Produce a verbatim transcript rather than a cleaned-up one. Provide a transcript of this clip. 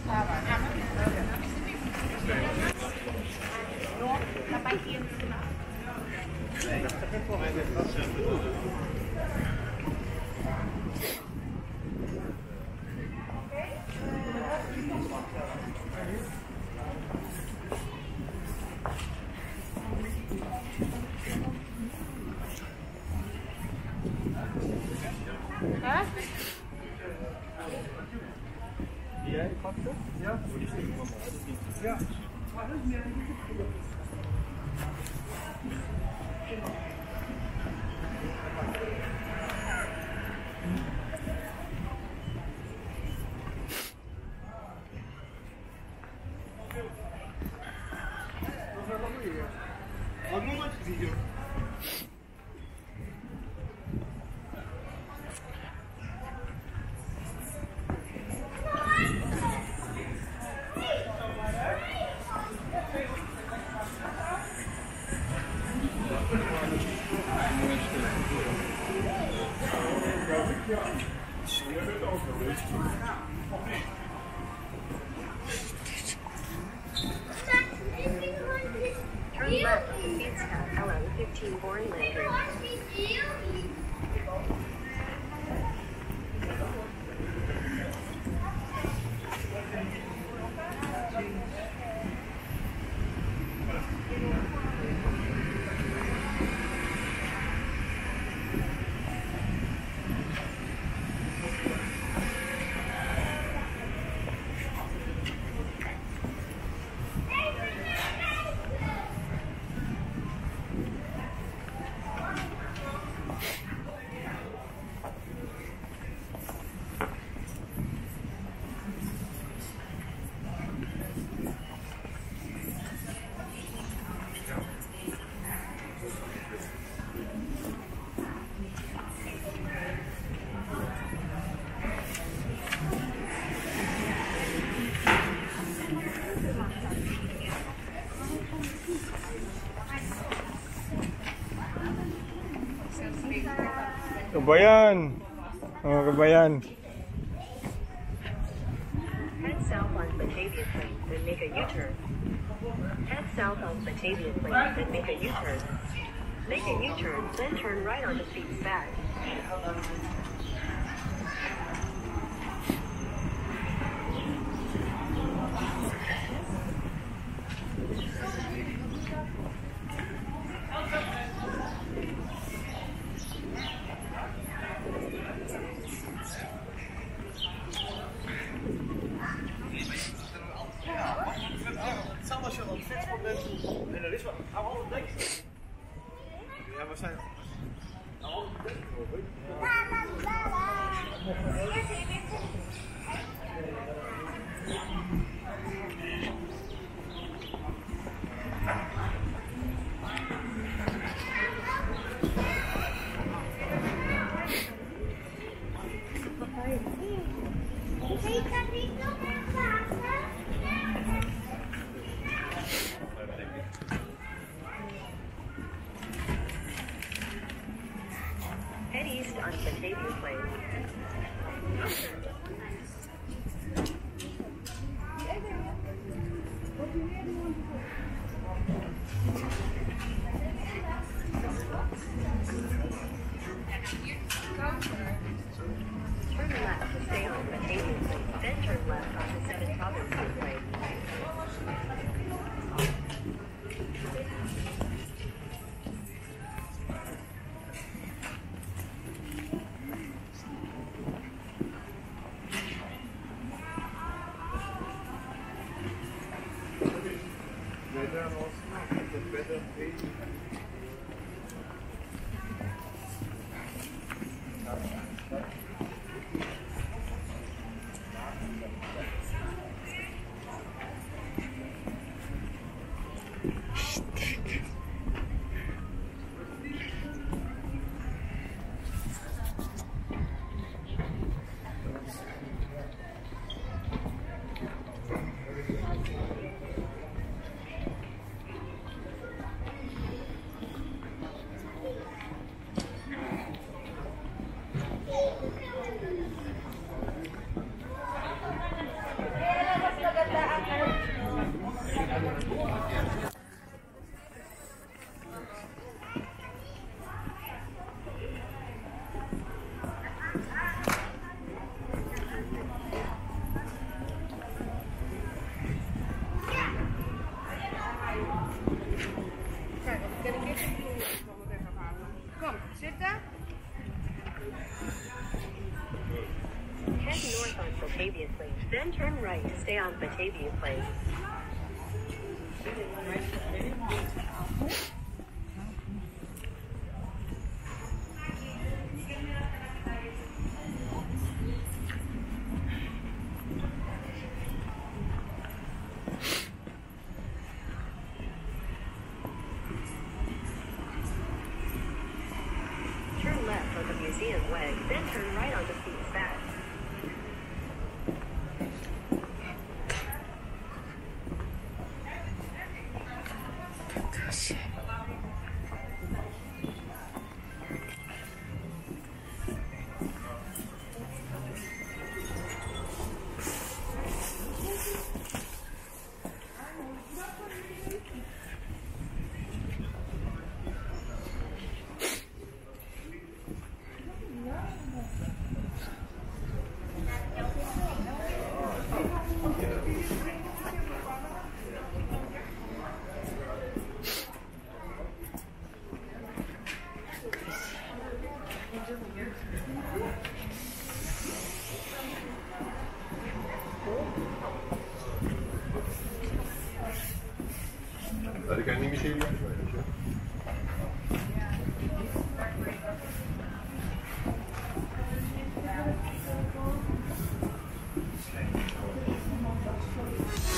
Hả? Ja, ik pak het. Ja, voor die stuk van ja. Had ik nog nooit gezien, joh. Turn left on the Feedstock L M fifteen Bourne Landry. Kabayan. Oh, kabayan. Head south on Batavia Plain, then make a U-turn. Head south on Batavia Plain, then make a U-turn. Make a U-turn, then turn right onto Feeds Back. Hetzelfde als je op fietspad bent en er is wat. Hou altijd dekjes. Ja, we zijn. Hou altijd dekjes op. Head east on Batavia Plain. Turn left to stay on Batavia Plain, then turn left onto Seven Robinson Plain. Better also, the better pay. Then turn right to stay on Batavia Place. Turn left on the Museum Way, then turn right onto Pete's Back. Tadi kan ini mesti Turn